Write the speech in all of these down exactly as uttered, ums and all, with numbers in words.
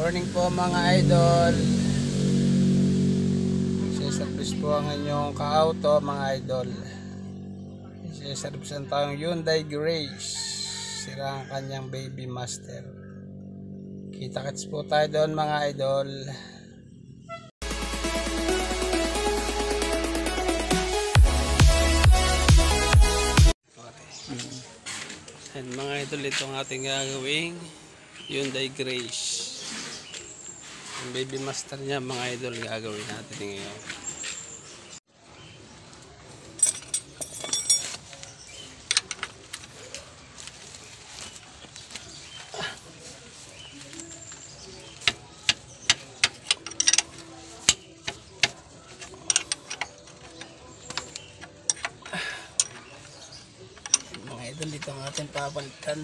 morning po mga idol. Siservice po ang inyong ka-auto mga idol. Siservice ang tayong Hyundai Grace. Sira ang kanyang baby master. Kita-kits po tayo doon mga idol. And mga idol, ito ang ating gagawing Hyundai Grace. Ang baby master niya mga idol, gagawin natin ngayon. Mga idol, dito ang ating papalitan.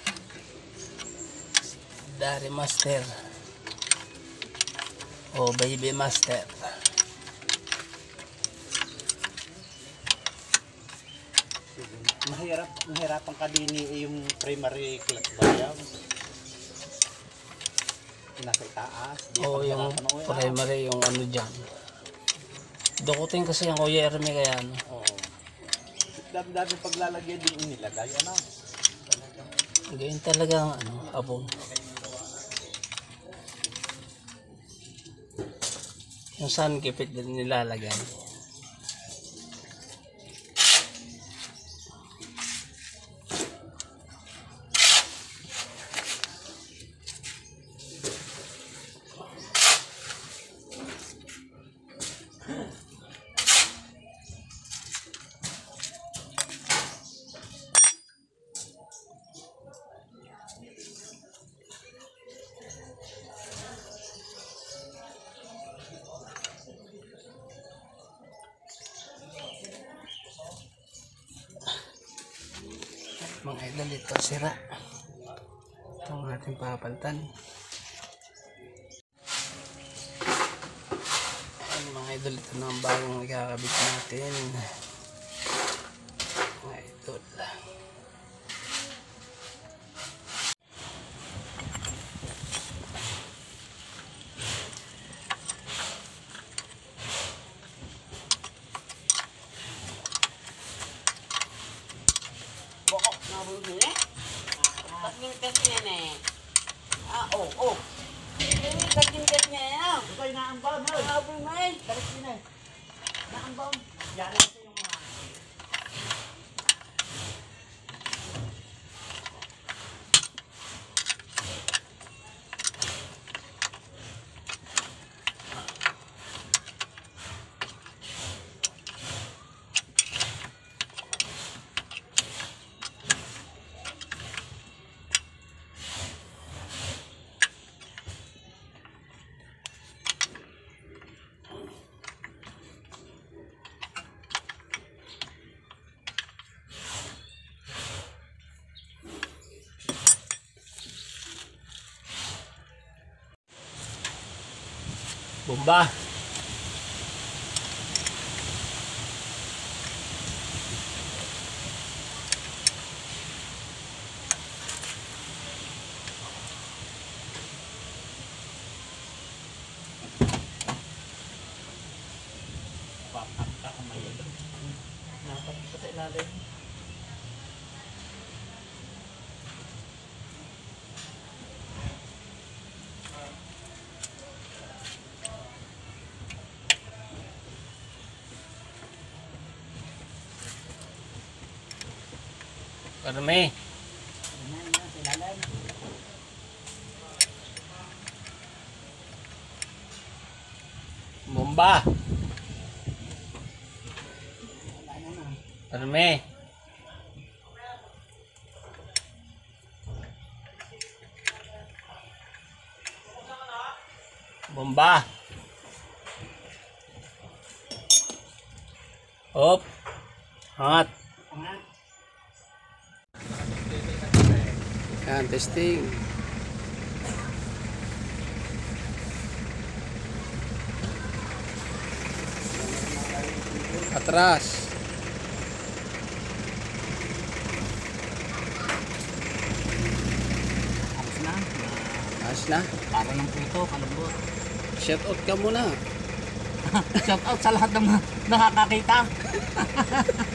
Dari master o baby master. Mahirap, mahirap ang kadini yung primary clutch ba yan? Nasa itaas. O yung primary, yung ano dyan. Dukutin kasi yung Kuya Ermi kaya ano. Oo. Dami-dami paglalagyan din yung nilagay. Ano? Ganyan talaga ang ano, abong. Yung sun kipit din nilalagay. Mga idol, ito sira. Ito ang ating papalitan. Ayan, mga idol, ito na ang bagong ikakabit natin. Mga idol. Bokok na bulo ni. Tak ning tes ni ni. Ah oh oh. Ini tak ning tes ni ah. Kaya naambang mo. Ah bu mai. Balik sini. Naambang. Yan sa yung mga. Bomba. Papakta ko may ito. Napakita sa ilalim. Karami. Bomba. Karami. Bomba. Hop. Hangat. Yan, testing. Atras. Ayos na. Para ng puto, kalambot. Shout out ka muna. Shout out sa lahat ng nakakakita.